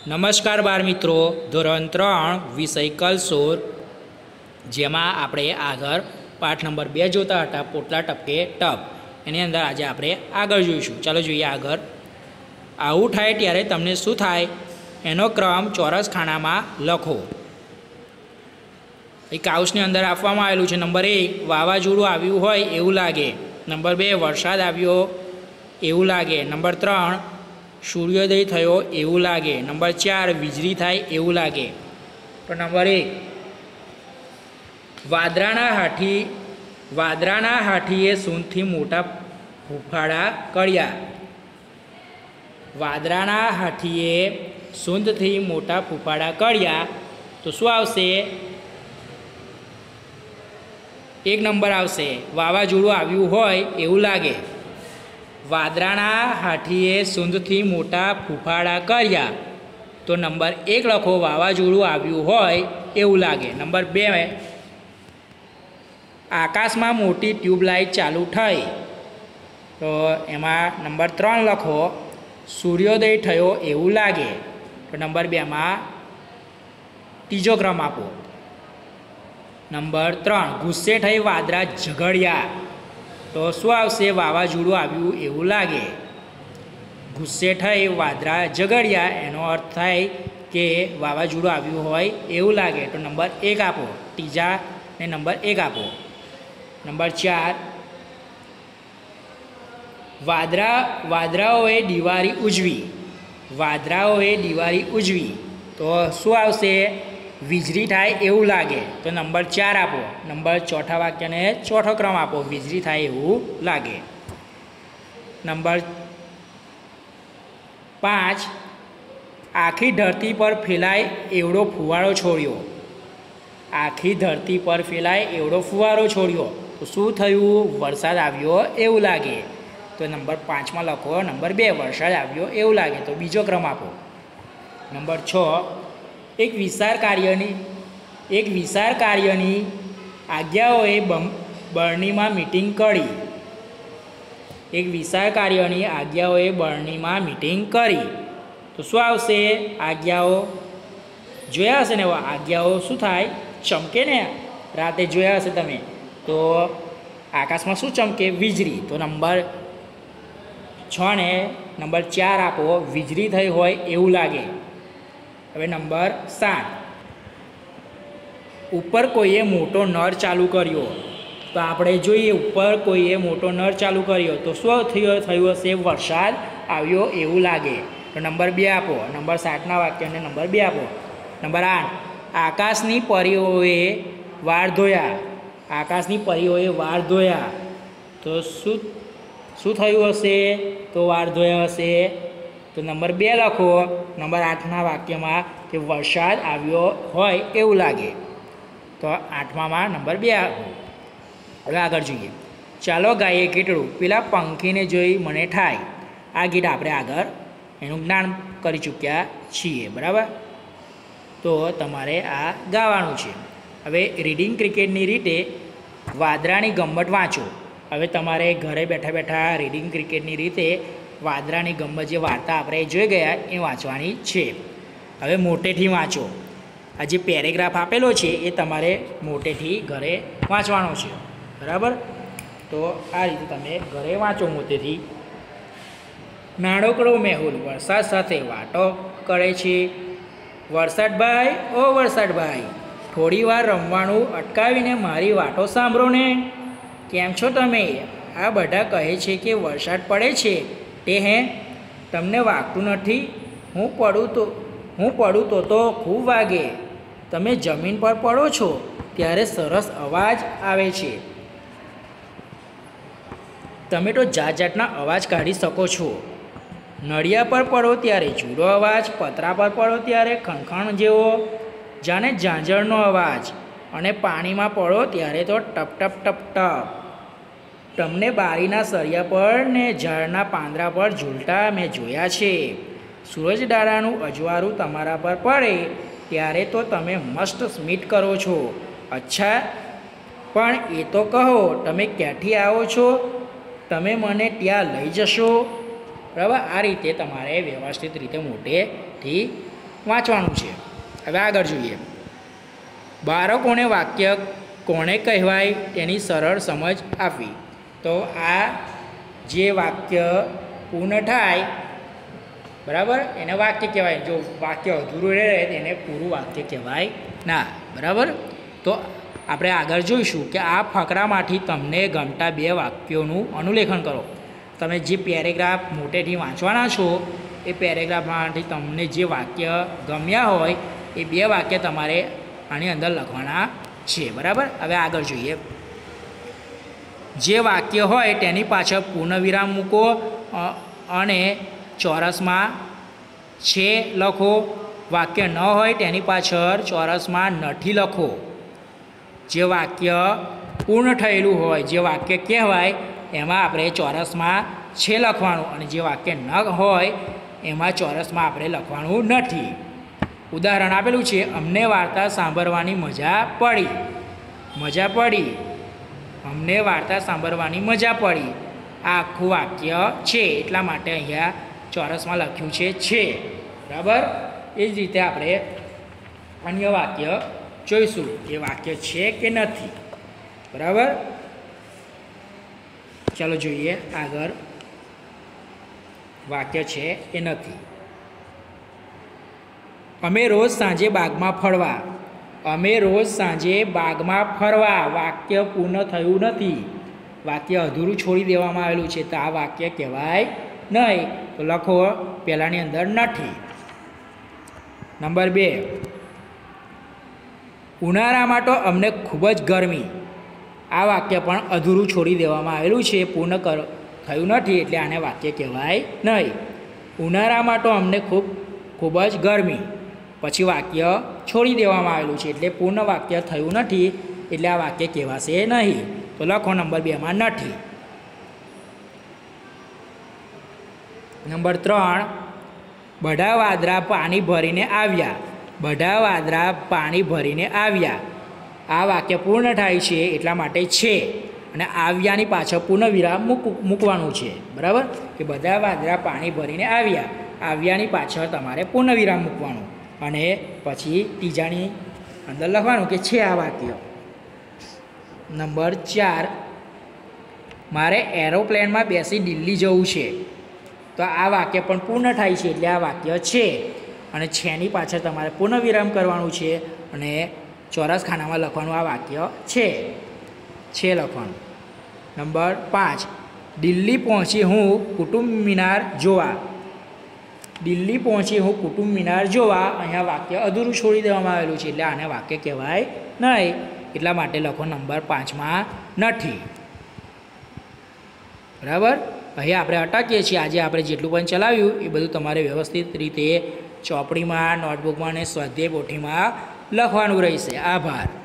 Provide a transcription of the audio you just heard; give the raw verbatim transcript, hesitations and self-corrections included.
નમસ્કાર બાળ મિત્રો, ધોરણ ત્રણ વિષય કલસોર, જેમાં આપણે આગળ પાઠ નંબર બે જોતા હતા, પોટલા ટપકે ટપ. એની અંદર આજે આપણે આગળ જોઈશું. ચાલો જોઈએ આગળ. આવું થાય ત્યારે તમને શું થાય એનો ક્રમ ચોરસ ખાનામાં લખો. એ કાઉસની અંદર આપવામાં આવેલું છે. નંબર એક, વાવાઝોડું આવ્યું હોય એવું લાગે. નંબર બે, વરસાદ આવ્યો એવું લાગે. નંબર ત્રણ, સૂર્યોદય થયો એવું લાગે. નંબર ચાર, વીજળી થાય એવું લાગે. તો નંબર એક, વાદરાના હાથી વાદરાના હાથીએ સૂંઢથી મોટા ફૂફાડા કર્યા. વાદરાના હાથીએ સૂંઢથી મોટા ફૂફાડા કર્યા. તો શું આવશે? એક નંબર આવશે, વાવાઝોડું આવ્યું હોય એવું લાગે. વાદરાના હાથીએ સૂંઢથી મોટા ફૂફાડા કર્યા. તો નંબર એક લખો, વાવાઝોડું આવ્યું હોય એવું લાગે. નંબર બે, આકાશમાં મોટી ટ્યુબલાઇટ ચાલુ થઈ. તો એમાં નંબર ત્રણ લખો, સૂર્યોદય થયો એવું લાગે. તો નંબર બેમાં ત્રીજો ક્રમ આપો. નંબર ત્રણ, ગુસ્સે થઈ વાદળા ઝઘડ્યા. તો શું આવશે? વાવાઝોડું આવ્યું એવું લાગે. ગુસ્સે થઈ વાદળા ઝઘડ્યા, એનો અર્થ થાય કે વાવાઝોડું આવ્યું હોય એવું લાગે. તો નંબર એક આપો. ત્રીજા ને નંબર એક આપો. નંબર ચાર, વાદળા વાદળાઓએ દિવાળી ઉજવી. વાદળાઓએ દિવાળી ઉજવી. તો શું આવશે? વીજળી થાય એવું લાગે. તો નંબર ચાર આપો. નંબર ચોથા વાક્યને ચોથો ક્રમ આપો, વીજળી થાય એવું લાગે. નંબર પાંચ, આખી ધરતી પર ફેલાય એવડો ફુવારો છોડ્યો. આખી ધરતી પર ફેલાય એવડો ફુવારો છોડ્યો. તો શું થયું? વરસાદ આવ્યો એવું લાગે. તો નંબર પાંચમાં લખો, નંબર બે, વરસાદ આવ્યો એવું લાગે. તો બીજો ક્રમ આપો. નંબર છ, એક વિશાળ કાર્યની એક વિશાળ કાર્યની આજ્ઞાઓએ બરણીમાં મીટિંગ કરી. એક વિશાળ કાર્યની આજ્ઞાઓએ બરણીમાં મીટિંગ કરી. તો શું આવશે? આજ્ઞાઓ જોયા હશે ને, આજ્ઞાઓ શું થાય? ચમકે ને. રાતે જોયા હશે તમે, તો આકાશમાં શું ચમકે? વીજળી. તો નંબર છ ને નંબર ચાર આપો, વીજળી થઈ હોય એવું લાગે. હવે નંબર સાત, ઉપર કોઈએ મોટો નળ ચાલુ કર્યો. તો આપણે જોઈએ, ઉપર કોઈએ મોટો નળ ચાલુ કર્યો. તો શું થયું થયું હશે? વરસાદ આવ્યો એવું લાગે. તો નંબર બે આપો. નંબર સાતના વાક્યને નંબર બે આપો. નંબર આઠ, આકાશની પરીઓએ વાળ ધોયા. આકાશની પરીઓએ વાળ ધોયા. તો શું શું થયું હશે? તો વાળ ધોયા હશે. તો નંબર બે લખો નંબર આઠના વાક્યમાં કે વરસાદ આવ્યો હોય એવું લાગે. તો આઠમામાં નંબર બે આપો. હવે આગળ જોઈએ. ચાલો ગાઈએ ગીતડું, પેલા પંખીને જોઈ મને થાય. આ ગીત આપણે આગળ એનું જ્ઞાન કરી ચૂક્યા છીએ, બરાબર? તો તમારે આ ગાવાનું છે. હવે રીડિંગ ક્રિકેટની રીતે વાદરાની ગમ્મત વાંચો. હવે તમારે ઘરે બેઠા બેઠા રીડિંગ ક્રિકેટની રીતે વાદરાની ગમ્મત જે વાર્તા આપણે જોઈ ગયા એ વાંચવાની છે. હવે મોટેથી વાંચો. આ જે પેરેગ્રાફ આપેલો છે એ તમારે મોટેથી ઘરે વાંચવાનો છે, બરાબર? તો આ રીતે તમે ઘરે વાંચો મોટેથી. નાનકડો મેહુલ વરસાદ સાથે વાતો કરે છે. વરસાદભાઈ, ઓ વરસાદભાઈ, થોડી વાર રમવાનું અટકાવીને મારી વાતો સાંભળો ને. કેમ છો તમે? આ બધા કહે છે કે વરસાદ પડે છે તે હે તમને વાગતું નથી? હું પડું તો હું પડું તો તો ખૂબ વાગે. તમે જમીન પર પડો છો ત્યારે સરસ અવાજ આવે છે. તમે તો જાત જાતના અવાજ કાઢી શકો છો. નળિયા પર પડો ત્યારે જુદો અવાજ, પતરા પર પડો ત્યારે ખણખણ જેવો જાણે ઝાંઝરનો અવાજ, અને પાણીમાં પડો ત્યારે તો ટપ ટપ ટપ ટપ. તમને બારીના સળિયા પર ને ઝાડના પાંદડા પર ઝૂલતા મેં જોયા છે. સૂરજદાડાનું અજવાળું તમારા પર પડે ત્યારે તો તમે મસ્ત સ્મિત કરો છો. અચ્છા, પણ એ તો કહો, તમે ક્યાંથી આવો છો? તમે મને ત્યાં લઈ જશો? બરાબર? આ રીતે તમારે વ્યવસ્થિત રીતે મોટેથી વાંચવાનું છે. હવે આગળ જોઈએ. બાળકોને વાક્ય કોણે કહેવાય તેની સરળ સમજ આપવી. તો આ જે વાક્ય પૂર્ણ થાય બરાબર એને વાક્ય કહેવાય. જો વાક્ય અધૂરું રહે તેને પૂરું વાક્ય કહેવાય ના. બરાબર. તો આપણે આગળ જોઈશું કે આ ફકરામાંથી તમને ગમતા બે વાક્યોનું અનુલેખન કરો. તમે જે પેરેગ્રાફ મોટેથી વાંચવાના છો એ પેરેગ્રાફમાંથી તમને જે વાક્ય ગમ્યા હોય એ બે વાક્ય તમારે આની અંદર લખવાના છે. બરાબર. હવે આગળ જોઈએ. જે વાક્ય હોય તેની પાછળ પૂર્ણવિરામ મૂકો અને ચોરસમાં છે લખો. વાક્ય ન હોય તેની પાછળ ચોરસમાં નથી લખો. જે વાક્ય પૂર્ણ થયેલું હોય જે વાક્ય કહેવાય એમાં આપણે ચોરસમાં છે લખવાનું અને જે વાક્ય ન હોય એમાં ચોરસમાં આપણે લખવાનું નથી. ઉદાહરણ આપેલું છે. અમને વાર્તા સાંભળવાની મજા પડી. મજા પડી અમને વાર્તા સાંભળવાની મજા પડી. આ આખું વાક્ય છે એટલા માટે અહીંયા ચોરસમાં લખ્યું છે છે. બરાબર. એ જ રીતે આપણે અન્ય વાક્ય જોઈશું એ વાક્ય છે કે નથી. બરાબર. ચાલો જોઈએ આગળ. વાક્ય છે કે નથી. અમે રોજ સાંજે બાગમાં ફરવા. અમે રોજ સાંજે બાગમાં ફરવા. વાક્ય પૂર્ણ થયું નથી. વાક્ય અધૂરું છોડી દેવામાં આવેલું છે તો આ વાક્ય કહેવાય નહીં. તો લખો પહેલાંની અંદર નથી. નંબર બે. ઉનાળામાં તો અમને ખૂબ જ ગરમી. આ વાક્ય પણ અધૂરું છોડી દેવામાં આવેલું છે. પૂર્ણ કર થયું નથી એટલે આને વાક્ય કહેવાય નહીં. ઉનાળામાં તો અમને ખૂબ ખૂબ જ ગરમી. પછી વાક્ય છોડી દેવામાં આવેલું છે એટલે પૂર્ણ વાક્ય થયું નથી એટલે આ વાક્ય કહેવાશે નહીં. તો લખો નંબર બેમાં નથી. નંબર ત્રણ. બધા વાદળા પાણી ભરીને આવ્યા. બધા વાદળા પાણી ભરીને આવ્યા. આ વાક્ય પૂર્ણ થાય છે એટલા માટે છે અને આવ્યાની પાછળ પૂર્ણવિરામ મૂક મૂકવાનું છે. બરાબર. કે બધા વાદળા પાણી ભરીને આવ્યા. આવ્યાની પાછળ તમારે પૂર્ણવિરામ મૂકવાનું અને પછી ત્રીજાની અંદર લખવાનું કે છે આ વાક્ય. નંબર ચાર. મારે એરોપ્લેનમાં બેસી દિલ્હી જવું છે. તો આ વાક્ય પણ પૂર્ણ થાય છે એટલે આ વાક્ય છે અને છેની પાછળ તમારે પૂર્ણવિરામ કરવાનું છે અને ચોરસ ખાનામાં લખવાનું આ વાક્ય છે છે લખવાનું. નંબર પાંચ. દિલ્હી પહોંચી હું કુતુબ મિનાર જોવા. દિલ્હી પહોંચી હું કુતુબ મિનાર જોવા. અહીંયા વાક્ય અધૂરું છોડી દેવામાં આવેલું છે એટલે આને વાક્ય કહેવાય નહીં. એટલા માટે લખો નંબર પાંચમાં નથી. બરાબર. અહીં આપણે અટકીએ છીએ. આજે આપણે જેટલું પણ ચલાવ્યું એ બધું તમારે વ્યવસ્થિત રીતે ચોપડીમાં નોટબુકમાં અને સ્વાધ્યાય પોથીમાં લખવાનું રહેશે. આભાર.